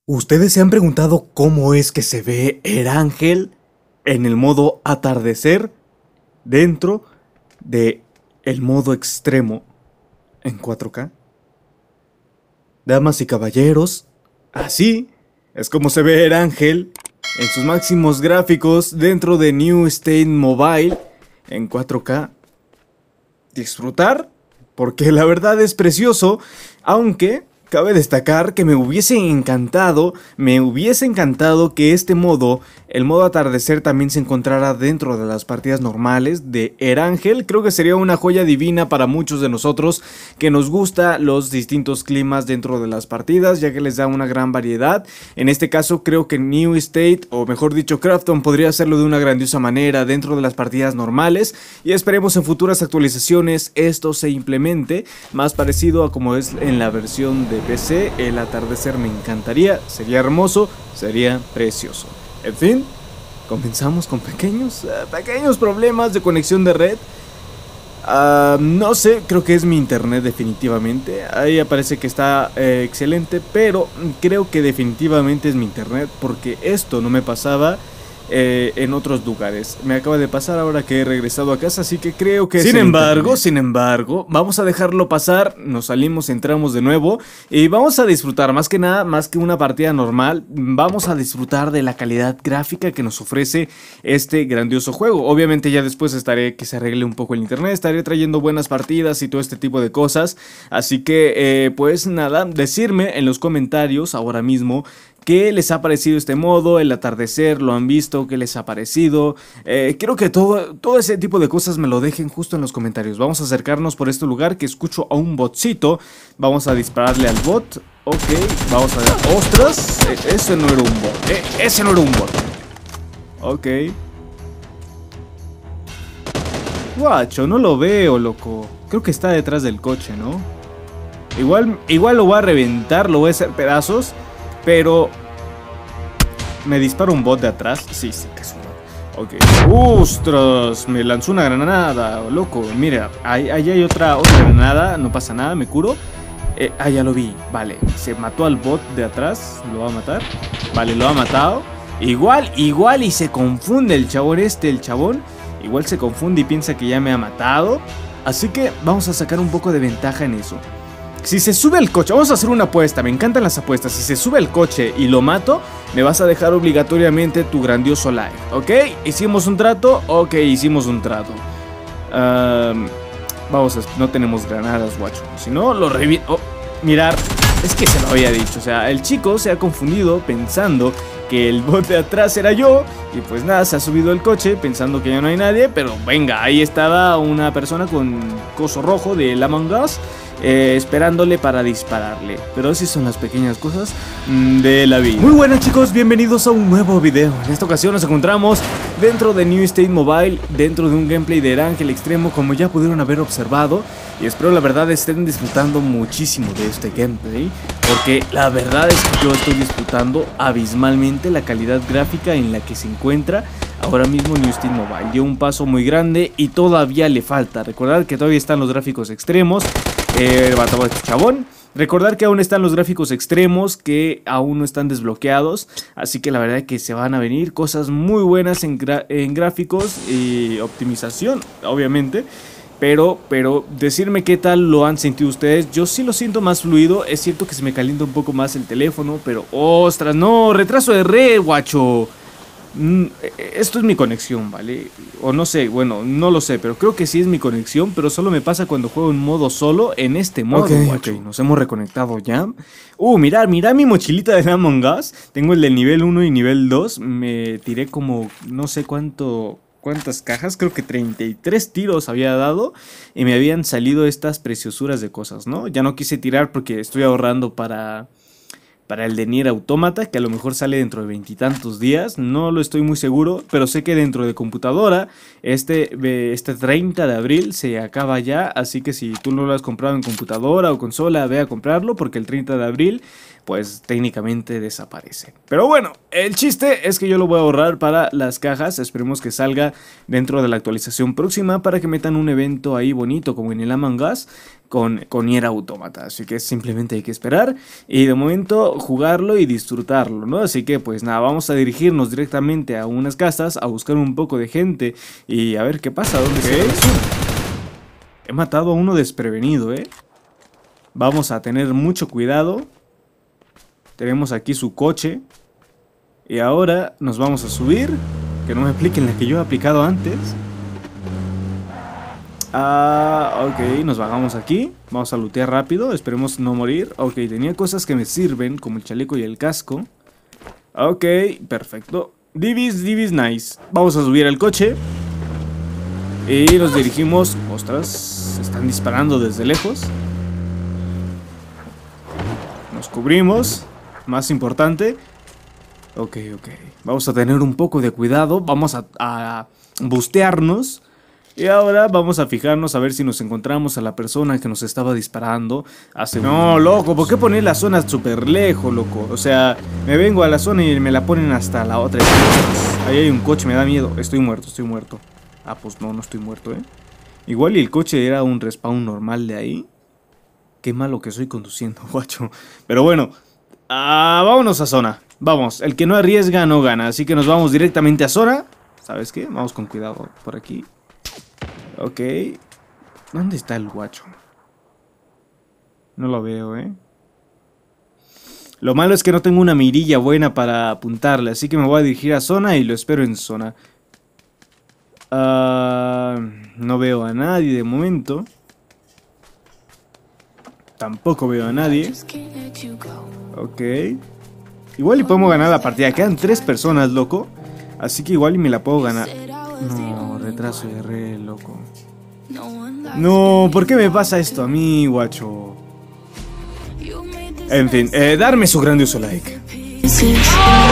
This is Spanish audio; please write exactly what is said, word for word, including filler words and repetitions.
¿Ustedes se han preguntado cómo es que se ve Erangel en el modo atardecer dentro de el modo extremo en cuatro K? Damas y caballeros, así es como se ve Erangel en sus máximos gráficos dentro de New State Mobile en cuatro K. Disfrutar, porque la verdad es precioso, aunque cabe destacar que me hubiese encantado, me hubiese encantado que este modo, el modo atardecer, también se encontrara dentro de las partidas normales de Erangel. Creo que sería una joya divina para muchos de nosotros que nos gusta los distintos climas dentro de las partidas, ya que les da una gran variedad. En este caso creo que New State, o mejor dicho Krafton, podría hacerlo de una grandiosa manera dentro de las partidas normales, y esperemos en futuras actualizaciones esto se implemente más parecido a como es en la versión de P C. El atardecer me encantaría, sería hermoso, sería precioso. En fin, comenzamos con pequeños, uh, pequeños problemas de conexión de red. Uh, no sé, creo que es mi internet definitivamente. Ahí aparece que está eh, excelente, pero creo que definitivamente es mi internet, porque esto no me pasaba Eh, en otros lugares. Me acaba de pasar ahora que he regresado a casa, así que creo que... Sin embargo, sin embargo, vamos a dejarlo pasar. Nos salimos, entramos de nuevo y vamos a disfrutar, más que nada, más que una partida normal, vamos a disfrutar de la calidad gráfica que nos ofrece este grandioso juego. Obviamente ya después estaré que se arregle un poco el internet, estaré trayendo buenas partidas y todo este tipo de cosas. Así que, eh, pues nada, decirme en los comentarios ahora mismo ¿qué les ha parecido este modo? El atardecer, ¿lo han visto? ¿Qué les ha parecido? Eh, quiero que todo, todo ese tipo de cosas me lo dejen justo en los comentarios. Vamos a acercarnos por este lugar que escucho a un botcito. Vamos a dispararle al bot. Ok, vamos a ver. ¡Ostras! Eh, ese no era un bot. Eh, ese no era un bot. Ok. Guacho, no lo veo, loco. Creo que está detrás del coche, ¿no? Igual, igual lo voy a reventar, lo voy a hacer pedazos. Pero me dispara un bot de atrás. Sí, sí, que es un bot. Ok. ¡Ostras! Me lanzó una granada, loco. Mira, ahí, ahí hay otra, otra granada. No pasa nada, me curo. Eh, ah, ya lo vi. Vale, se mató al bot de atrás. ¿Lo va a matar? Vale, lo ha matado. Igual, igual y se confunde el chabón este, el chabón. Igual se confunde y piensa que ya me ha matado. Así que vamos a sacar un poco de ventaja en eso. Si se sube el coche, vamos a hacer una apuesta, me encantan las apuestas. Si se sube el coche y lo mato, me vas a dejar obligatoriamente tu grandioso like. ¿Ok? ¿Hicimos un trato? Ok, hicimos un trato. um, Vamos a... No tenemos granadas, guacho. Si no, lo reviento. Oh, mirar, es que se lo había dicho. O sea, el chico se ha confundido pensando que el bot de atrás era yo. Y pues nada, se ha subido el coche pensando que ya no hay nadie. Pero venga, ahí estaba una persona con coso rojo de Among Us, Eh, esperándole para dispararle. Pero así son las pequeñas cosas mmm, de la vida. Muy buenas, chicos, bienvenidos a un nuevo video. En esta ocasión nos encontramos dentro de New State Mobile, dentro de un gameplay de Erangel Extremo, como ya pudieron haber observado. Y espero la verdad estén disfrutando muchísimo de este gameplay, porque la verdad es que yo estoy disfrutando abismalmente la calidad gráfica en la que se encuentra ahora mismo New State Mobile. Dio un paso muy grande y todavía le falta. Recordad que todavía están los gráficos extremos. Eh, mataba a este chabón. Recordar que aún están los gráficos extremos, que aún no están desbloqueados. Así que la verdad es que se van a venir cosas muy buenas en, en gráficos y optimización, obviamente. Pero, pero, decirme qué tal lo han sentido ustedes. Yo sí lo siento más fluido. Es cierto que se me calienta un poco más el teléfono, pero ostras, no, retraso de red, guacho. Esto es mi conexión, ¿vale? O no sé, bueno, no lo sé, pero creo que sí es mi conexión, pero solo me pasa cuando juego en modo solo, en este modo, okay, guacho. Ok, nos hemos reconectado ya. Uh, mirad, mirad mi mochilita de Among Us. Tengo el del nivel uno y nivel dos. Me tiré como, no sé cuánto... ¿Cuántas cajas? Creo que treinta y tres tiros había dado y me habían salido estas preciosuras de cosas, ¿no? Ya no quise tirar porque estoy ahorrando para... Para el de Nier Automata, que a lo mejor sale dentro de veintitantos días. No lo estoy muy seguro, pero sé que dentro de computadora este, este treinta de abril se acaba ya. Así que si tú no lo has comprado en computadora o consola, ve a comprarlo, porque el treinta de abril pues técnicamente desaparece. Pero bueno, el chiste es que yo lo voy a ahorrar para las cajas. Esperemos que salga dentro de la actualización próxima para que metan un evento ahí bonito como en el Among Us con, con Nier Automata. Así que simplemente hay que esperar y de momento jugarlo y disfrutarlo, ¿no? Así que pues nada, vamos a dirigirnos directamente a unas casas a buscar un poco de gente y a ver qué pasa, dónde se resuelve. He matado a uno desprevenido, ¿eh? Vamos a tener mucho cuidado. Tenemos aquí su coche. Y ahora nos vamos a subir. Que no me expliquen la que yo he aplicado antes. Ah, ok, nos bajamos aquí. Vamos a lootear rápido, esperemos no morir. Ok, tenía cosas que me sirven, como el chaleco y el casco. Ok, perfecto. Divis, divis, nice. Vamos a subir al coche. Y nos dirigimos. Ostras, están disparando desde lejos. Nos cubrimos. Más importante. Ok, ok. Vamos a tener un poco de cuidado. Vamos a, a bustearnos. Y ahora vamos a fijarnos a ver si nos encontramos a la persona que nos estaba disparando hace... No, loco, ¿por qué poner la zona súper lejos, loco? O sea, me vengo a la zona y me la ponen hasta la otra. Ahí hay un coche, me da miedo. Estoy muerto, estoy muerto. Ah, pues no, no estoy muerto, ¿eh? Igual y el coche era un respawn normal de ahí. Qué malo que estoy conduciendo, guacho. Pero bueno, ah, vámonos a zona. Vamos, el que no arriesga no gana. Así que nos vamos directamente a zona. ¿Sabes qué? Vamos con cuidado por aquí. Ok. ¿Dónde está el guacho? No lo veo, ¿eh? Lo malo es que no tengo una mirilla buena para apuntarle. Así que me voy a dirigir a zona y lo espero en zona. Uh, no veo a nadie de momento. Tampoco veo a nadie. Ok. Igual y podemos ganar la partida. Quedan tres personas, loco. Así que igual y me la puedo ganar. No, retraso de re, loco. No, ¿por qué me pasa esto a mí, guacho? En fin, eh, darme su grandioso like.